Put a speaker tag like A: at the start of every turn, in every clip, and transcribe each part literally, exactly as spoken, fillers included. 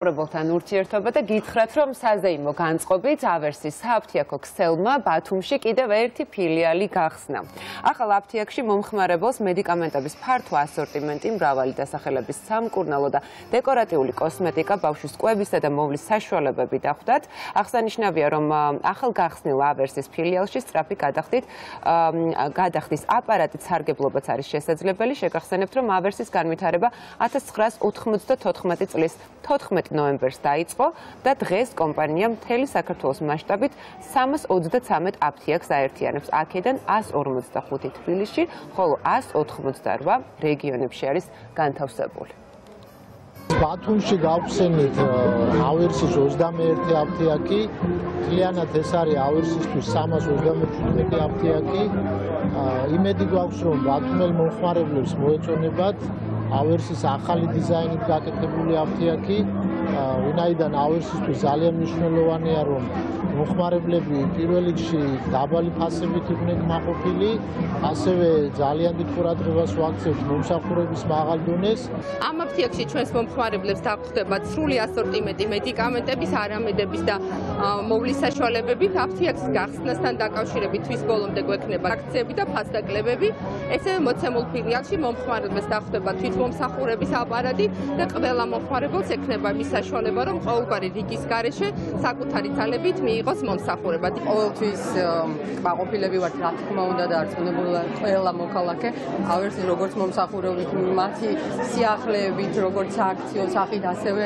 A: მოპყრობელთან ურთიერთობა და გითხრათ, რომ საზეიმო განწყობით ავერსის სააფთიაქო ქსელმა ბათუმში კიდევ ერთი ფილიალი გახსნა. ახალ აფთიაქში მომხმარებელს მედიკამენტების ფართო ასორტიმენტი, მრავალი დასახელების სამკურნალო და დეკორატიული კოსმეტიკა, ბავშვის კვებისა და მოვლის საშუალებები დახვდათ. აღსანიშნავია, რომ ახალ გახსნილ ავერსის ფილიალში სწრაფი გადახდით გადახდის აპარატით სარგებლობაც არის შესაძლებელი. შეგახსენებთ, რომ ავერსის განვითარება ათას ცხრაას ოთხმოცდათოთხმეტი წლის თოთხმეტი ნოემბერს დაიწყო და დღეს კომპანია მთელი საქართველოს მასშტაბით სამას ოცდაცამეტ აფთიაქს აერთიანებს. აქედან ას ორმოცდახუთი თბილისში, ხოლო ას ოთხმოცდარვა რეგიონებში არის განთავსებული.
B: ბათუმში გავხსენით ავერსის ოცდამეერთი აფთიაქი, მთლიანად ეს არის ავერსისთვის სამას ოცდამეჩვიდმეტი აფთიაქი. იმედი გვაქვს, რომ ბათუმელ მომხმარებლებს მოეწონებათ ავერსის ახალი დიზაინით გაკეთებული აფთიაქი, ვინაიდან ავერსისთვის ძალიან მნიშვნელოვანია, რომ მომხმარებლები პირველ რიგში დაბალი ფასებით იყვნენ კმაყოფილი, ასევე ძალიან დიდ ყურადღებას ვაქცევთ მომსახურების მაღალ დონეს.
C: ამ აფთიაქში ჩვენს მომხმარებლებს დაგვხვდებათ სრული ასორტიმენტი მედიკამენტების, არამედების და მოვლის საშუალებებით. აფთიაქის გახსნასთან დაკავშირებით თვის ბოლომდე გვექნება აქციები და ფასდაკლებები. ესევე მოცემულ ფილიალში მომხმარებელს დახვდება თვითმომსახურების აპარატი და ყველა მომხმარებელს ექნება მის საშუალება, რომ ყოველგვარი რიგის გარეშე საკუთარი ძალებით მიიღოს მომსახურება.
D: ყოველთვის კმაყოფილები ვართ, რა თქმა უნდა და არწმუნებული ყველა მოქალაქე ავერსის როგორც მომსახურებით, მათი სიახლეებით, როგორც აქციო სახით, ასევე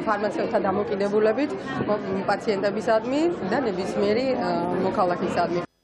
D: ფარმაცევტთა დამოკიდებულებით პაციენტებისადმი და ნებისმიერი მოქალაქისადმი.